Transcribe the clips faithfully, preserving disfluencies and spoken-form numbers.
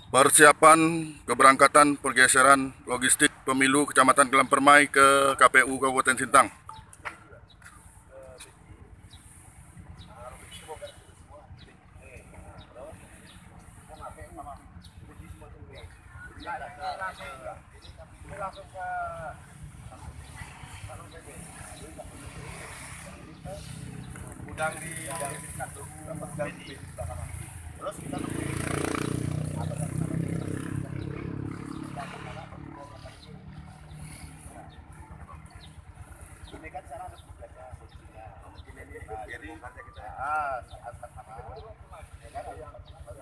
Persiapan keberangkatan pergeseran logistik pemilu Kecamatan Gelam Permai ke K P U Kabupaten Sintang. Gudang di gudang di terus kita ini kan sana ada budaya khususnya. Jadi kita ah saat sama ya kan yang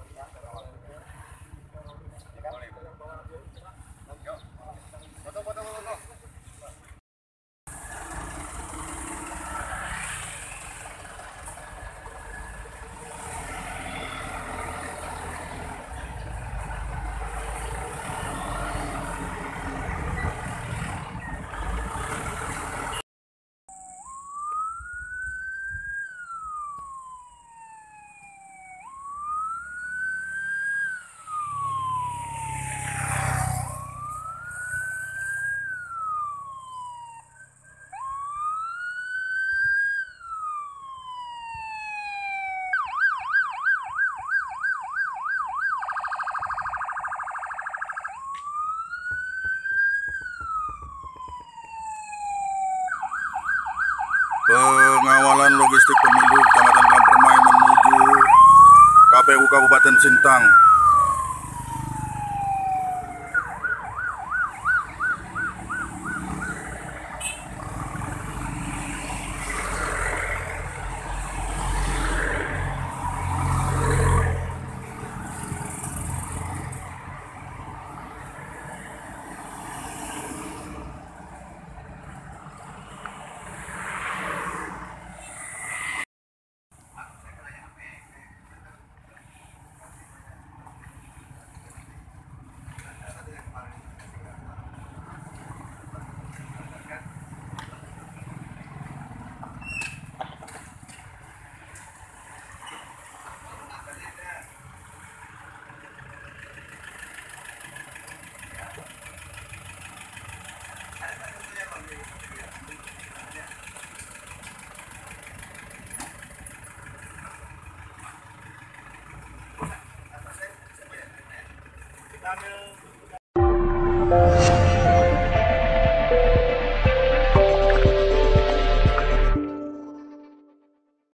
foto foto foto. Pengawalan logistik pemilu Kecamatan Gelam Permai menuju K P U Kabupaten Sintang. Ambil